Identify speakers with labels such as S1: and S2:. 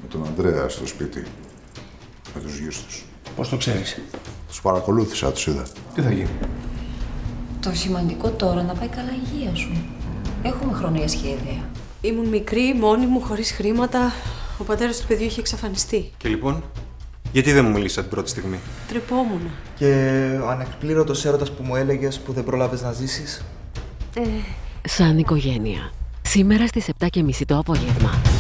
S1: Με τον Ανδρέα στο σπίτι. Με τους γιους τους.
S2: Πώς το ξέρεις?
S1: Τους παρακολούθησα, τους είδα.
S2: Τι θα γίνει?
S3: Το σημαντικό τώρα να πάει καλά η υγεία σου. Έχουμε χρόνο για σχέδια.
S4: Ήμουν μικρή, μόνη μου, χωρίς χρήματα. Ο πατέρας του παιδιού είχε εξαφανιστεί.
S5: Και λοιπόν, γιατί δεν μου μιλήσατε την πρώτη στιγμή?
S4: Τρεπόμουνα.
S6: Και ο ανεκπλήρωτος έρωτας που μου έλεγες που δεν πρόλαβες να ζήσεις.
S7: Σαν οικογένεια. Σήμερα στις 7:30 το απόγευμα.